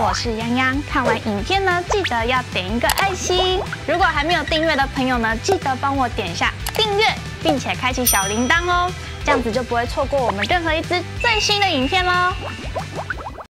我是泱泱。看完影片呢，记得要点一个爱心。如果还没有订阅的朋友呢，记得帮我点一下订阅，并且开启小铃铛哦，这样子就不会错过我们任何一支最新的影片喽。